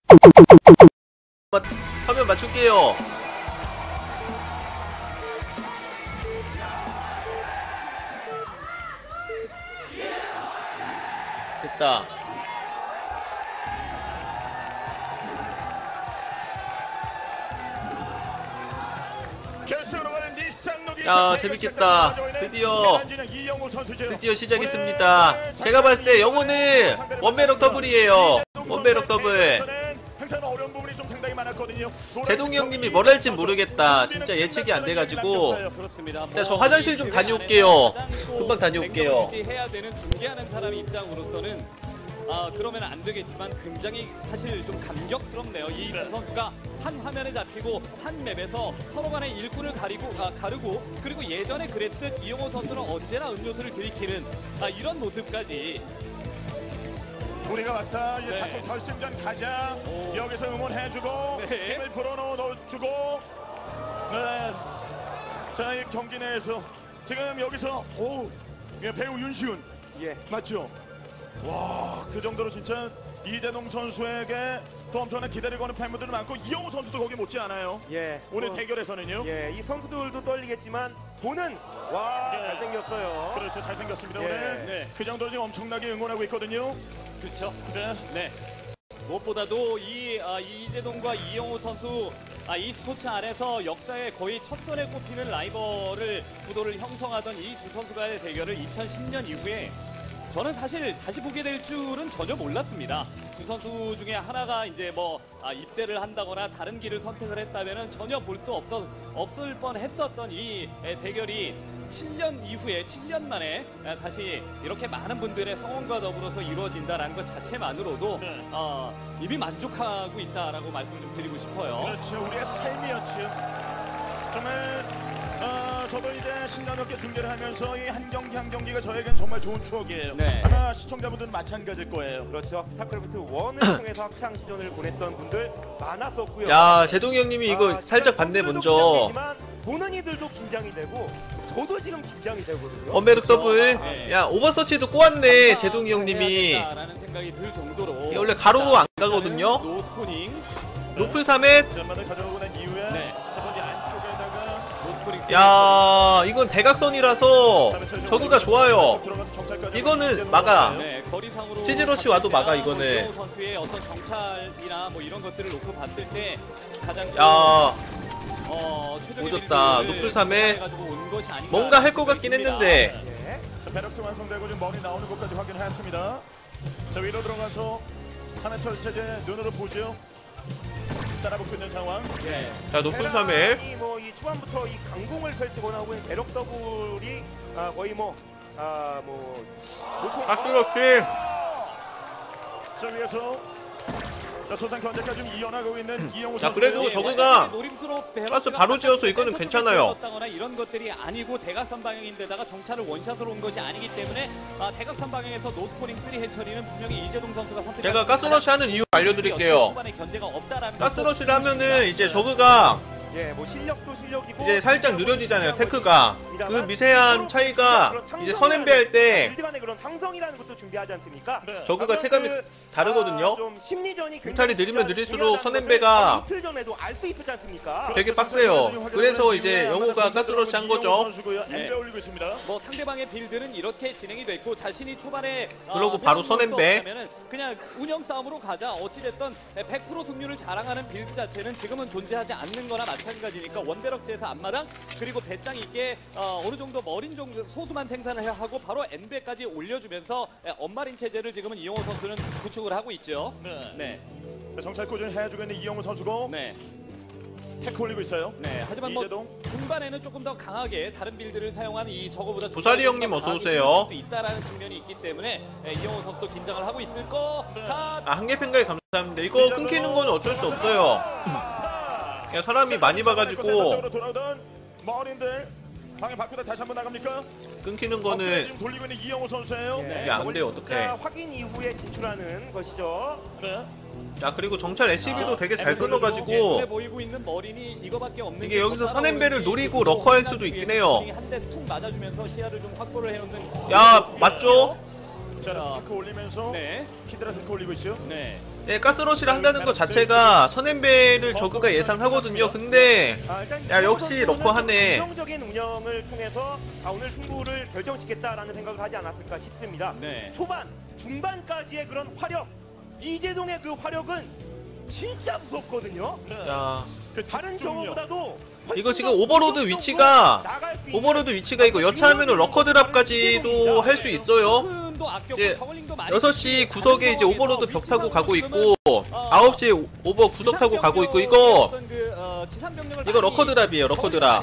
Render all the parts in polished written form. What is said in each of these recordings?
화면 맞출게요. 됐다. 야, 재밌겠다. 드디어 시작했습니다. 제가 봤을 때 영호는 원배럭 더블이에요. 원배럭 더블. 제동이 형님이 뭘 할진 모르겠다. 진짜 예측이 안 돼가지고. 일단 저 화장실 좀 다녀올게요. 금방 다녀올게요. 해야 되는 중계하는 사람 입장으로서는 그러면 안 되겠지만 굉장히 사실 좀 감격스럽네요. 이 두 선수가 한 화면에 잡히고 한 맵에서 서로 간의 일꾼을 가르고 그리고 예전에 그랬듯 이영호 선수는 언제나 음료수를 들이키는 이런 모습까지. 우리가 왔다. 이제 자꾸 결승전 가자. 여기서 응원해주고 힘을 불어넣어주고. 네. 자, 이 경기 내에서 지금 여기서 배우 윤시훈 맞죠? 와, 그 정도로 진짜 이재동 선수에게 또 엄청나게 기다리고 하는 팬분들이 많고 이영호 선수도 거기 못지 않아요. 오늘 대결에서는요. 이 선수들도 떨리겠지만 보는 잘생겼어요. 그렇죠, 잘생겼습니다. 오늘 그 정도로 지금 엄청나게 응원하고 있거든요. 그렇죠. 네. 무엇보다도 이재동과 이영호 선수 이 스포츠 안에서 역사의 거의 첫 선에 꼽히는 라이벌을 구도를 형성하던 이 두 선수가의 대결을 2010년 이후에 저는 사실 다시 보게 될 줄은 전혀 몰랐습니다. 두 선수 중에 하나가 이제 입대를 한다거나 다른 길을 선택을 했다면은 전혀 볼 수 없을 뻔했었던 이 대결이 7년 이후에 7년 만에 다시 이렇게 많은 분들의 성원과 더불어서 이루어진다라는 것 자체만으로도 이미 만족하고 있다라고 말씀 좀 드리고 싶어요. 그렇죠, 우리의 삶이었죠. 정말. 저도 이제 10년 넘게 중계를 하면서 이 한 경기 한 경기가 저에겐 정말 좋은 추억이에요. 아마 시청자분들은 마찬가지일 거예요. 그렇죠. 스타크래프트 1을 통해서 학창 시절을 보냈던 분들 많았었고요. 야, 제동이 형님이 이거 살짝 봤네 먼저. 보는 이들도 긴장이 되고 저도 지금 긴장이 되거든요. 원배럭 더블. 야, 오버서치도 꼬았네 제동이 형님이. 라는 생각이 들 정도로. 이게 원래 가로로 안 가거든요. 노스포닝. 노플 3회. 전반을 가져오고 난 이후에 첫 번째 안쪽에다가 야, 이건 대각선이라서 저그가 좋아요. 이거는 막아. 치즈러시 와도 막아 이거는. 선수의 어떤 정찰이나 이런 것들을 놓고 봤을 때 가장 오졌다. 노플 3회. 뭔가 할 것 같긴 했는데. 배럭스 완성되고 지금 머리 나오는 것까지 확인했습니다. 자, 위로 들어가서 3회 철새제 눈으로 보죠. 따라붙고 있는 상황. 자, 높은 3회. 이 초반부터 이 강공을 펼치거나 하고 있는 배럭 더블이 거의 가스러시. 저 위에서 소상 견제까지 좀 이어나가고 있는 이영호 선수. 자, 그래도 저그가 가스 바로 지어서 이거는 괜찮아요. 이런 것들이 아니고 대각선 방향인데다가 정찰을 원샷으로 온 것이 아니기 때문에 대각선 방향에서 노스포닝 3 해처리는 분명히 이재동 선수가 선택. 제가 가스러시 하는 이유 알려드릴게요. 가스러시를 하면은 이제 저그가 실력도 실력이고 이제 살짝 느려지잖아요. 테크가 그 미세한 차이가 이제 선앤배 할 때 그런 상성이라는 것도 준비하지 않습니까? 저그가 체감이 다르거든요. 좀 심리전이 뮤탈이 느리면 느릴수록 선앤배가 이틀 전에도 알 수 있었지 않습니까? 되게 빡세요. 그래서 이제 영호가 가스러시 한 거죠. 상대방의 빌드는 이렇게 진행이 됐고 자신이 초반에 그러고 바로 선앤배. 그냥 운영 싸움으로 가자. 어찌됐든 100% 승률을 자랑하는 빌드 자체는 지금은 존재하지 않는 거나 마찬가지니까 원베럭스에서 앞마당 그리고 배짱 있게 어느 정도 머린 정도 소수만 생산을 하고 바로 N배까지 올려주면서 언마린 체제를 지금은 이영호 선수는 구축을 하고 있죠. 정찰 꾸준히 해주고 있는 이영호 선수고 테크 올리고 있어요. 하지만 이재동. 중반에는 조금 더 강하게 다른 빌드를 사용한 이 저거보다 조사리 형님 어서 오세요. 수 있다라는 측면이 있기 때문에 이영호 선수도 긴장을 하고 있을 거. 한개평가에 감사합니다. 이거 끊기는 건 어쩔 수 없어요. 그냥 사람이 많이 봐가지고 머린들 방에 바꾸다 다시 한번 나갑니까? 끊기는 거는 지금 돌리고 있는 이영호 선수예요. 이게 안 돼요. 어떡해. 확인 이후에 진출하는 것이죠. 자, 그리고 정찰 SCB도 되게 잘 끊어가지고 보이고 있는 머린이 이거밖에 없는 이게 여기서 선앤배를 노리고 러커할 수도 있긴 해요. 한 대 툭 맞아주면서 시야를 좀 확보를 해놓는. 야, 맞죠? 자, 테크 올리면서 히드라 테크 올리고 있죠. 예, 가스러시를 한다는 것 자체가 선앤배를 저그가 예상하거든요. 근데 야, 역시 러커하네. 긍정적인 운영을 통해서 오늘 승부를 결정짓겠다라는 생각을 하지 않았을까 싶습니다. 네. 초반, 중반까지의 그런 화력, 이재동의 그 화력은 진짜 무섭거든요. 야, 그 다른 집중력. 저거보다도 이거 지금 오버로드 위치가 이거 여차하면은 러커드랍까지도 할 수 있어요. 이제 6시 구석에 이제 오버로드 벽 타고 가고 있고 9시에 오버 구석 타고 가고 있고 이거 러커드랍이에요. 러커드랍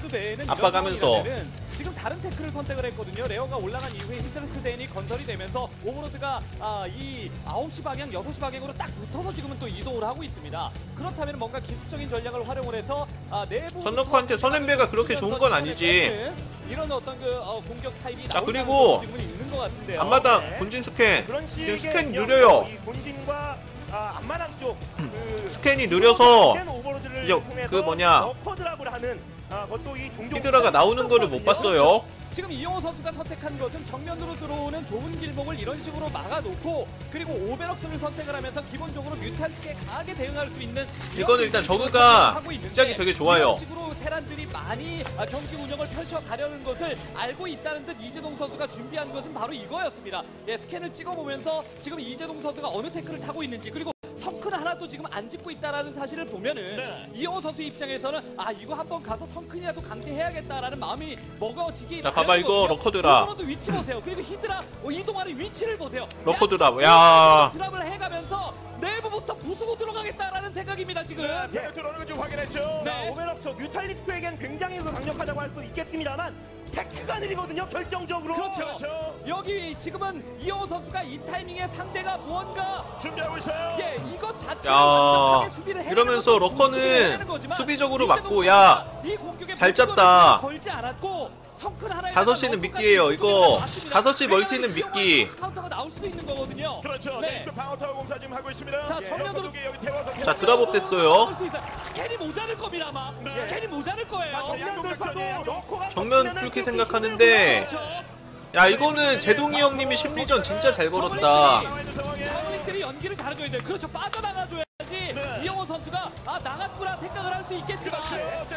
압박하면서 지금 다른 태클을 선택을 했거든요. 레어가 올라간 이후에 히드라스크덴이 건설이 되면서 오버로드가 이 9시 방향, 6시 방향으로 딱 붙어서 지금은 또 이동을 하고 있습니다. 그렇다면 뭔가 기습적인 전략을 활용을 해서 내부 선너커한테 선앤배가 그렇게 좋은 건 아니지. 이런 어떤 그 공격 타입이 자, 나올 그리고 가능성이 있는 것 같은데요. 앞마당 네. 본진 스캔 그런 지금 식의 스캔 느려요. 이 본진과 앞마당 쪽 스캔이 느려서 오버로드를 이제 통해서 그 뭐냐, 러커드랍을 하는 것도 이 종종 히드라가 나오는 거를 못 봤어요. 지금 이영호 선수가 선택한 것은 정면으로 들어오는 좁은 길목을 이런 식으로 막아놓고 그리고 오베럭스를 선택을 하면서 기본적으로 뮤탈스에 강하게 대응할 수 있는 이거는 일단 저그가 시작이 되게 좋아요. 이런 식으로 테란들이 많이 경기 운영을 펼쳐가려는 것을 알고 있다는 듯 이재동 선수가 준비한 것은 바로 이거였습니다. 예, 스캔을 찍어보면서 지금 이재동 선수가 어느 태클을 타고 있는지 그리고 성큰 하나도 지금 안 짓고 있다라는 사실을 보면은 네. 이영호 선수 입장에서는 이거 한번 가서 성큰이라도 강제해야겠다라는 마음이 먹어지기 자, 봐봐, 이거 러커드랍. 오버로드 위치 보세요. 그리고 히드라 이동하는 위치를 보세요. 러커드랍. 야, 드랍을 해가면서 내부부터 부수고 들어가겠다라는 생각입니다 지금. 네, 벽에 들어오는 거 지금 확인했죠. 네. 오베럭 저 뮤탈리스크에겐 굉장히 강력하다고 할 수 있겠습니다만 테크가 느리거든요 결정적으로. 그렇죠. 여기 지금은 이영호 선수가 이 타이밍에 상대가 무언가 준비하고 있어요. 예 이것 자체를 야, 완벽하게 수비를 해내는 이러면서 것도 러커는 수비를 해내는 거지만 수비적으로 이재동 맞고, 선수가 야, 이 공격에 잘 목표를 짰다. 지금 걸지 않았고 성큰 하나에 5시는 미끼예요. 이거 5시 멀티는 미끼. 카운터가 나올 수도 있는 거거든요. 그렇죠. 네. 자, 방어 타워 공사 지금 하고 있습니다. 자, 예, 정면으로- 여기 여기 태워서 자, 드랍업 됐어요. 나올 수 있어요. 스캔이 모자랄 겁니다 아마. 네. 스캔이 모자랄 거예요. 정면 돌파도 러커가 정면 덮치면은 그렇게 그 생각하는데 그렇죠. 야, 이거는 제동이 형님이 심리전 진짜 잘 걸었다. 나와 있는 상황에 저글링들이 연기를 잘해줘야 돼요. 그렇죠. 빠져나가줘야지 네. 이영호 선수가 나갔구나 생각을 할 수 있겠지만 그렇죠.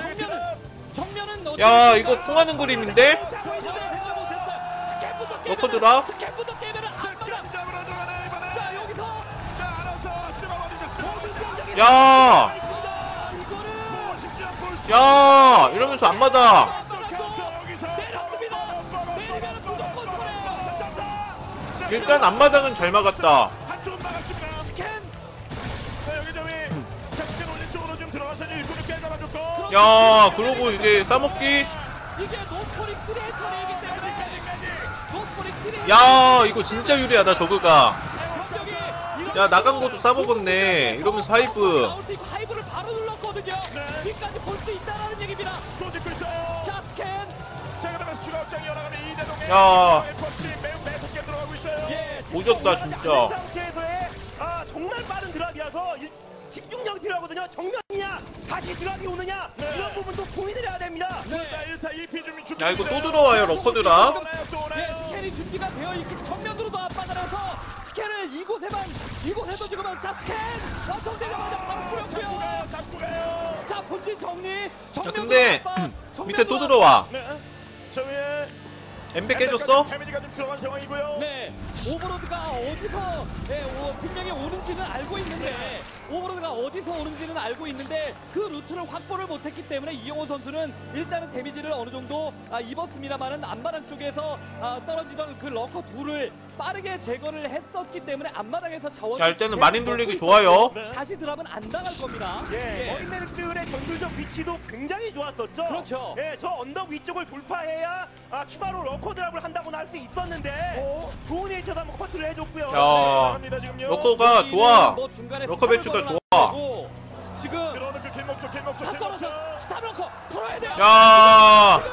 정면은 야, 이거 통하는 그림인데? 러커드랍? 스캔부터 깨면은 앞마당. 잡으러 들어가네 이번에. 자 여기서 자, 알아서 쓸어버리겠어. 야, 이거를 쉽지 않고 야, 이러면서 앞마당. 여기서 내렸습니다. 내리면 무조건 손해요. 일단 앞마당은 잘 막았다. 한쪽은 막았습니다. 스캔. 자, 여기 저기 자스킨 올린 쪽으로 좀 들어가서 일꾼을 빼가지고. 야, 그러고 이제 싸먹기. 이게 노스포릭 3의 처리이기 때문에 노스포릭 3의 야, 이거 진짜 유리하다 저그가. 병력이 이런 야, 나간 식으로 것도 싸먹었네. 이러면서 하이브. 나올 수 있고 하이브를 바로 눌렀거든요. 네. 뒤까지 볼 수 있다라는 얘기입니다. 또 짓고 있어요. 자 스캔. 자, 그러면서 추가 확장이 열어가는 이대동의 야. 펀치 매우 매섭게 들어가고 있어요. 예. 오졌다 진짜. 상태에서의 정말 빠른 드랍이라서 집중력이 필요하거든요. 정면이냐 다시 드랍이 오느냐 이런 부분도 고민을 해야 됩니다. 자, 1타 2피 준비. 야, 이거 또 들어와요 러커드랍. 또 예, 오나요? 스캔이 준비가 되어 있기 정면으로도 압박을 해서 스캔을 이곳에도 지금은 자 스캔 완성되자마자 바로 잡고 뿌렸고요. 가요. 잡고 가요. 자 본진 정리. 자, 근데 밑에 또 들어와. 네. 저 위에 엠베 깨졌어? 데미지가 좀 들어간 상황이고요. 네, 오버로드가 어디서 분명히 오는지는 알고 있는데 오버로드가 어디서 오는지는 알고 있는데 그 루트를 확보를 못했기 때문에 이영호 선수는 일단은 데미지를 어느 정도 입었습니다만은 앞마당 쪽에서 떨어지던 그 러커 둘을 빠르게 제거를 했었기 때문에 앞마당에서 자원. 자, 일단은 마린 돌리기 좋아요. 네. 다시 드랍은 안 당할 겁니다. 예, 머리메딕들의 전술적 위치도 굉장히 좋았었죠. 그렇죠. 예, 저 언덕 위쪽을 돌파해야 추가로 러커 드랍을 한다고는 할 수 있었는데 좋은 위치에서 한번 커트를 해줬고요. 야, 나갑니다, 지금요. 러커가 좋아. 뭐 중간에 러커 배추가 스탑을 좋아. 걸어놨고 지금 들어오는 그 길목쪽. 스탑 걸어서 스탑 러커 풀어야 돼요. 야,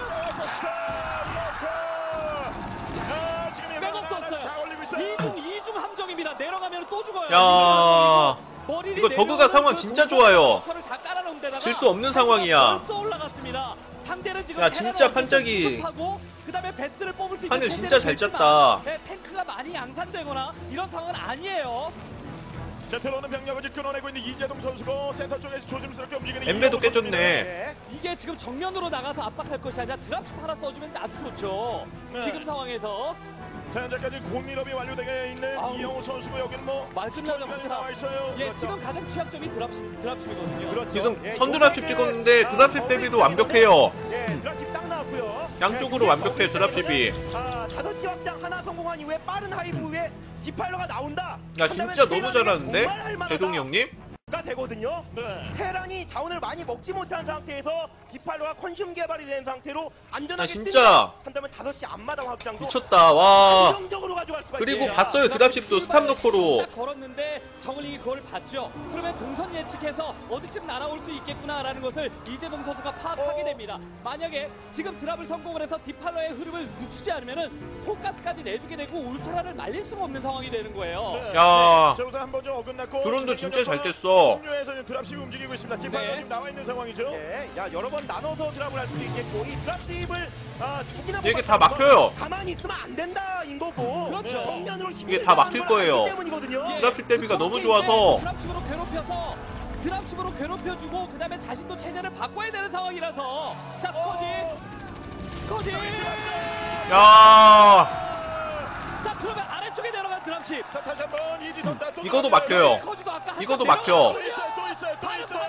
백업도 없어요. 다 올리고 있어요. 이중 함정입니다. 내려가면 또 죽어요. 야, 머리를 이거 저그가 내려오는 상황 그 진짜 동선을 좋아요. 러커를 다 깔아놓은 데다가 질 수 없는 상황이야. 벌써 올라갔습니다. 상대는 지금 야, 진짜 판짜기. 그다음에 베스를 뽑을 수 있는 판을 체제는 진짜 잘 됐지만, 짰다. 탱크가 많이 양산되거나 이런 상황은 아니에요. 자 들어오는 병력을 지금 끊어내고 있는 이재동 선수고 센터 쪽에서 조심스럽게 움직이는 엠베도 이영호 선수입니다. 깨졌네. 네. 이게 지금 정면으로 나가서 압박할 것이 아니라 드랍십 하나 써주면 아주 좋죠. 네. 지금 상황에서 자 현재까지 공밀업이 완료되어 있는 아우. 이영호 선수고 여기는 뭐 말 끝나자마자 스쿼드가 나와 있어요. 예, 지금 가장 취약점이 드랍십이거든요. 그렇죠. 지금 예, 선드랍십 요게, 찍었는데 드랍십 아, 대비도 어웨이 완벽해요. 예, 드랍십 딱 나왔고요. 양쪽으로 예, 완벽해, 어웨이 드랍십이. 아, 5시 확장 하나 성공한 이후에 빠른 하이브 후에 디파일러가 나온다. 야 진짜 너무 잘하는데? 제동이 형님? 가 되거든요. 네. 테란이 자원을 많이 먹지 못한 상태에서 디팔로가 컨슘 개발이 된 상태로 안전하게 아, 진짜. 한다면 5시 앞마당 확장도 미쳤다. 와. 안정적으로 가져갈 수가 그리고 있어요. 봤어요, 드랍십도 스탑 넣고로. 딱 걸었는데 저글링이 그걸 봤죠. 그러면 동선 예측해서 어디쯤 날아올 수 있겠구나라는 것을 이재동 선수가 파악하게 됩니다. 만약에 지금 드랍을 성공을 해서 디팔러의 흐름을 늦추지 않으면은 포가스까지 내주게 되고 울트라를 말릴 수가 없는 상황이 되는 거예요. 네. 야. 자 우선 한번 좀 어긋났고 드론도 진짜 잘 뗐어. 중류에서 드랍십이 움직이고 있습니다. 디파일러 네. 지금 나와 있는 상황이죠. 네, 야 여러 번 나눠서 드랍을 할 수도 있겠고 이 드랍십을 두 개나 이게 다 뽑아서 막혀요. 가만히 있으면 안 된다인 거고 그렇죠. 정면으로 이게 다 막힐 거예요. 때문이거든요. 예, 드랍십 대비가 그 너무 저렇게 좋아서. 이제 드랍십으로 괴롭혀서 드랍십으로 괴롭혀주고 그 다음에 자신도 체제를 바꿔야 되는 상황이라서 자 스커지 야. 자 그러면 아래쪽에 내려간 드랍십 자 다시 한번 이지선 다 이거도 막혀요. 스커지도 아까 한 이거도 번 막혀. 또 있어요 또 있어요 또 있어요.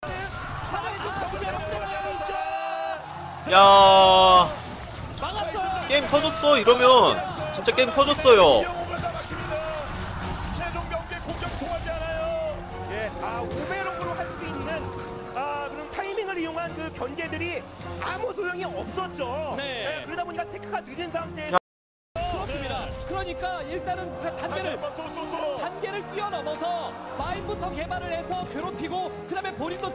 야. 막았어요. 게임 터졌어 이러면 진짜 게임 터졌어요. 이영호가 다 막힙니다. 최종 경기 공격 통하지 않아요. 예, 오베록으로 할 수 있는 그런 타이밍을 이용한 그 견제들이 아무 소용이 없었죠. 네. 예, 그러다 보니까 테크가 늦은 상태에서 그렇습니다. 그러니까 일단은 그 다시 단계를 한번 또 단계를 뛰어넘어서 마인부터 개발을 해서 괴롭히고 그다음에 본인도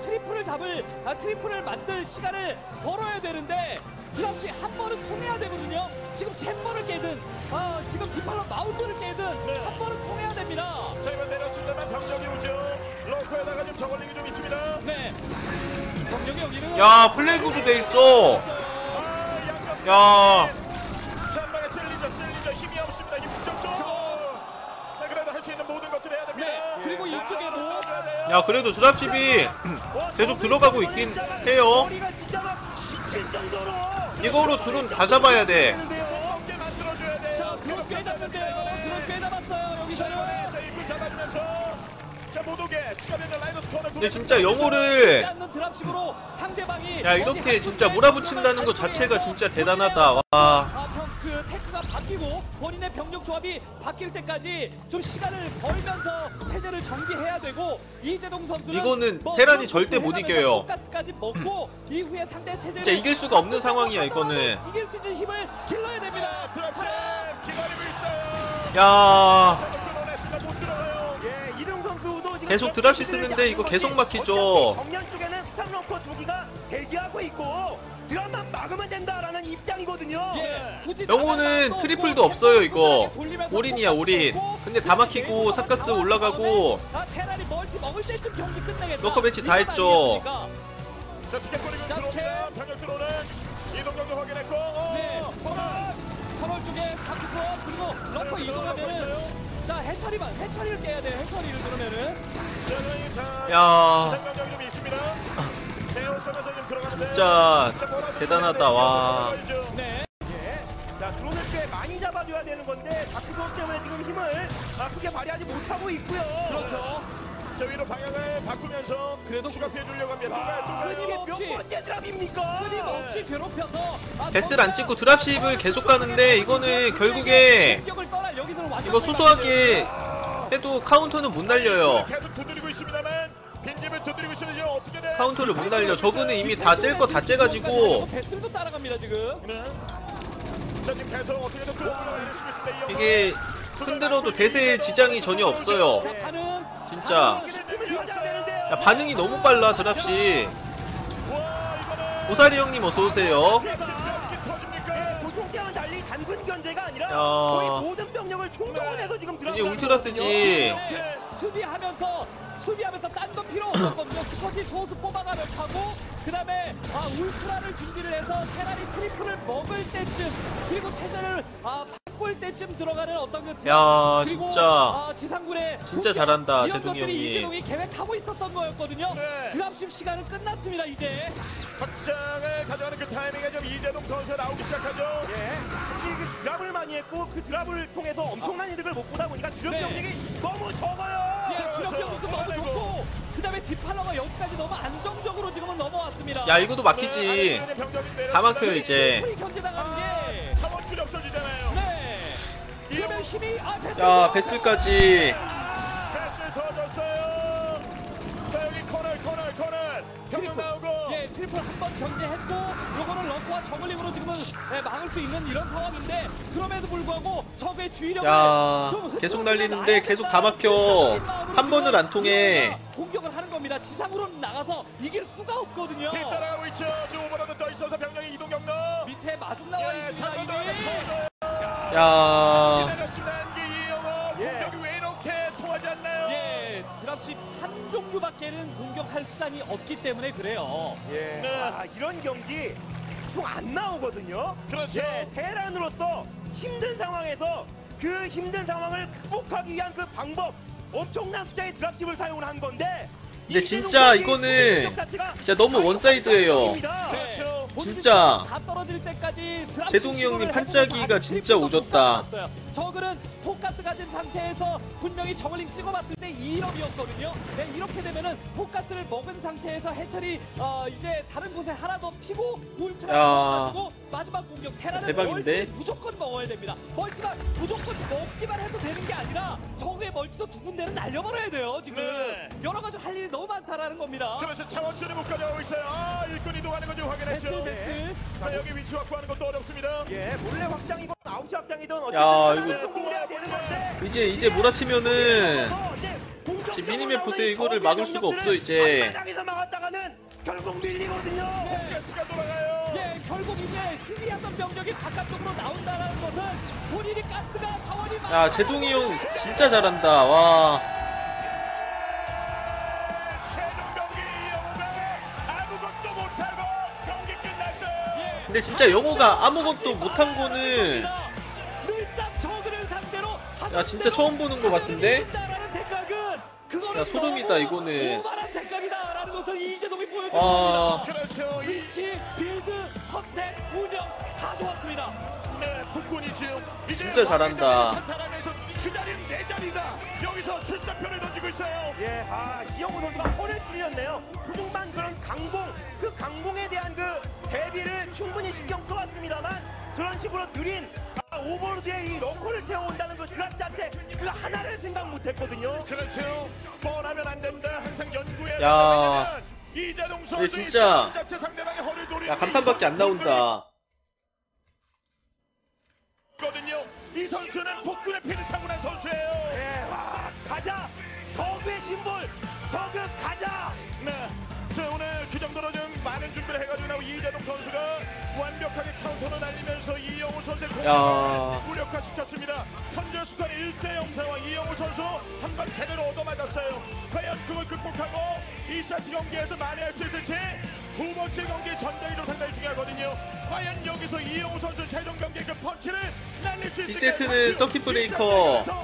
트리플을 만들 시간을 벌어야 되는데 드랍시 한 번은 통해야 되거든요. 지금 챔버를 깨든 지금 디팔러 마운트를 깨든 네. 한 번은 통해야 됩니다. 자 이번 내렸습니다만 병력이 오죠. 러커에다가 좀 저걸링이 좀 있습니다. 네. 병력이 여기는 야 플래그도 돼 있어. 양념. 야. 한방에 쓸리죠 힘이 없습니다. 힘 좀. 자 그래도 할 수 있는 모든 것들을 해야 됩니다. 네. 그리고 이쪽에도 야 그래도 드랍십이 계속 들어가고 있긴 해요. 머리가 진짜 막 미칠 정도로 이거로 드론 다 잡아야 돼. 어깨 만들어줘야 돼요. 자 드론 꽤 잡는데요. 드론 꽤 잡았어요. 여기서는. 자 입구 잡아주면서 자 못 오게 추가 변경 라이너스 코너. 근데 진짜 영호를 않는 드랍식으로 상대방이 야 이렇게 진짜 몰아붙인다는 것 자체가 진짜 대단하다. 와. 그 테크가 바뀌고 본인의 병력 조합이 바뀔 때까지 좀 시간을 벌면서 체제를 정비해야 되고 이재동 선수는 이거는 테란이 절대 못 이겨요. 가스까지 먹고 이후에 상대 체제를 진짜 이길 수가 없는 상황이야, 이거는. 이길 수 있는 힘을 길러야 됩니다. 드랍십 기다리고 있어요. 야. 자 끊어냈습니다. 못 들어가요. 예, 이동 선수도 지금 계속 드랍십 쓰는데 이거 계속 막히죠. 정면 쪽에는 스탑러커 2기가 대기하고 있고 드랍만 막으면 된다라는 입장이거든요. 굳이 영호는 나가서 트리플도 또 없어요 챔버 이거. 돌리면서 올인이야 올인. 근데 다 막히고 사카스 올라가고 테란이 멀티 먹을 때쯤 경기 끝내겠다. 러커 배치 다 이건 했죠. 아니겠습니까? 자 스캔거리고 자, 들어옵니다. 병력 들어오는 이동 경로 확인했고. 네. 터널 쪽에 카피터 그리고 러커 이동하면은 자 해처리를 깨야 돼요. 해처리를 그러면은 야. 시상명령이 좀 있습니다. 제어선에서 좀 들어가는데. 진짜 대단하다. 와. 네. 예. 자, 드론을 꽤 많이 잡아줘야 되는 건데 다크 선수 때문에 지금 힘을 크게 발휘하지 못하고 있고요. 그렇죠. 자 위로 방향을 바꾸면서 그래도 추가 피해 주려고 합니다. 이게 끊임없이. 몇 번째 드랍입니까? 끊임없이 괴롭혀서 베스를 안 찍고 드랍십을 계속 가는데 이거는 결국에 이거 소소하게 해도 카운터는 못 날려요. 계속 두드리고 있습니다만 빈집을 두드리고 있어요. 지금 어떻게 돼? 카운터를 못 날려. 저그는 이미 다 짤 거 다 째가지고 베스도 따라갑니다 지금. 네. 자 지금 계속 어떻게든 끌어들여낼 수 있습니다. 이영호. 이게 흔들어도 대세에 지장이 전혀 없어요. 자 반응. 진짜. 힘을 가져야 되는데요. 야, 반응이 너무 빨라 드랍십. 와 이거는 오사리 형님 어서 오세요. 드랍십 이렇게 터집니까? 보통 때와는 달리 단순 견제가 아니라 야. 거의 모든 병력을 총동원해서 지금 이제 드랍을 울트라 뜨지. 이렇게 수비하면서 딴 건 필요 없었거든요. 스커지 소수 뽑아가면 하고 그다음에 울트라를 준비를 해서 테란이 트리플을 먹을 때쯤 그리고 체제를 바꿀 때쯤 들어가는 어떤 그 야, 그리고 진짜. 지상군의 진짜 공격, 잘한다, 이런 제동이 것들이 형이. 이재동이 계획하고 있었던 거였거든요. 네. 드랍십 시간은 끝났습니다 이제. 확장을 가져가는 그 타이밍에 좀 이재동 선수가 나오기 시작하죠. 예. 특히 그 드랍을 많이 했고 그 드랍을 통해서 엄청난 이득을 못 보다 보니까 드랍 네. 병력이 너무 적어요. 예, 주력병도 너무 아이고. 좋고 그다음에 디팔러가 여기까지 너무 안정적으로 지금은 넘어왔습니다. 야, 이것도 막히지. 다 막혀요, 이제. 프리 견제당하는 게. 차원줄이 없어지잖아요. 네. 그러면 힘이 야, 베스까지. 패스 더 줬어요. 자, 여기 코너. 병력 나오고. 예, 트리플 한 번 견제했고 요거는 럭커와 저글링으로 지금은 막을 수 있는 이런 상황인데 그럼에도 불구하고 적의 주의력을 야, 좀 계속 흩어지지 날리는데 않아야 계속 다 막혀. 된다는 마음으로 한 번은 안 통해. 지금 공격을 하는 겁니다. 지상으로 나가서 이길 수가 없거든요. 뒤따라가고 있죠. 지금 오버로드 떠 있어서 병력이 이동 경로. 밑에 마중 나와 예, 있습니다. 잠깐 이미. 들어가서 야, 기다렸습니다. 한기 이영호. 예. 공격이 왜 이렇게 통하지 않나요? 예, 드랍십 한 종류밖에는 공격할 수단이 없기 때문에 그래요. 예. 네. 이런 경기 보통 안 나오거든요. 그렇죠. 예, 테란으로서 힘든 상황에서 그 힘든 상황을 극복하기 위한 그 방법 엄청난 숫자의 드랍십을 사용을 한 건데 근데 진짜 이거는 진짜 너무 원사이드예요. 그렇죠. 진짜. 다 떨어질 때까지 드랍십 제동이 시도를 형님 해보면서 판짜기가 아직 진짜 트리플도 오졌다. 못 잡았어요. 저글은 포가스 가진 상태에서 분명히 저글링 찍어봤을 때 2일업이었거든요. 네, 이렇게 되면은 포가스를 먹은 상태에서 해철이 이제 다른 곳에 하나 더 피고 울트라 야. 가지고 마지막 공격 테라는 대박인데? 멀티 무조건 먹어야 됩니다. 멀티가 무조건 먹기만 해도 되는 게 아니라 적의 멀티도 두 군데는 날려버려야 돼요. 지금 네. 여러 가지 할 일이 너무 많다라는 겁니다. 그래서 차원줄이 못 가져가고 있어요. 일꾼 이동하는 거 좀 확인했죠. 베스트. 자, 여기 위치 확보하는 것도 어렵습니다. 예, 몰래 확장이건 9시 확장이든 야, 어쨌든 이거- 성공을 해야 되는 건데 이제 몰아치면은 공격적으로 지금 미니맵 보세요. 나오는 이거를 적의 막을 수가 병력들을 없어, 이제. 앞마당에서 막았다가는 결국 밀리거든요. 가스가 돌아가요. 예, 결국 이제 수비하던 병력이 바깥쪽으로 나온다는 것은 본인이 가스가 자원이 야, 제동이 형 진짜 잘한다. 와. 최종 경기 이영호가 아무것도 못하고 경기 끝났어요. 예, 근데 진짜 영호가 아무것도 못한 거는 늘상 저그를 상대로 야, 진짜 처음 보는 것 같은데? 야, 소름이다, 이거는. 오만한 생각이다라는 것을 이재동이 보여주는 아. 겁니다. 그렇죠. 이 위치, 빌드, 선택, 운영 다 좋았습니다. 네, 폭군이지요. 이제 진짜 잘한다. 산타라면서 그 자리는 내 자리다. 여기서 출사표를 던지고 있어요. 예, 이영호 선수가 혼을 찔렸네요. 그동안 그런 강공, 그 강공에 대한 그 대비를 충분히 신경 써왔습니다만 그런 식으로 느린 오버로드의 이 러커를 태워온다는 그 드랍 자체 그 하나를 생각 못했거든요. 그렇죠. 뻔하면 안 된다. 항상 연구해. 야. 이재동 선수 근데 진짜. 자체 상대방의 허를 노리는 야, 간판밖에 안 나온다. 거든요. 이 선수는 폭군의 피를 타고난 선수예요. 예, 가자! 저그의 심볼! 저그 가자! 네. 자, 오늘 그 정도로 좀 많은 준비를 해가지고 나온 이재동 선수가 완벽하게 카운터를 날리면서 이영호 선수의 야. 공격을 무력화시켰습니다. 현재 스코어 1대0 상황. 이영호 선수 한 방 제대로 얻어맞았어요. 과연 그걸 극복하고 2세트 경기에서 만회할 수 있을지 두 번째 경기의 전장이도 상당히 중요하거든요. 과연 여기서 이영호 선수 최종 경기의 그 펀치를 날릴 수 있을지. 2세트는 서킷 브레이커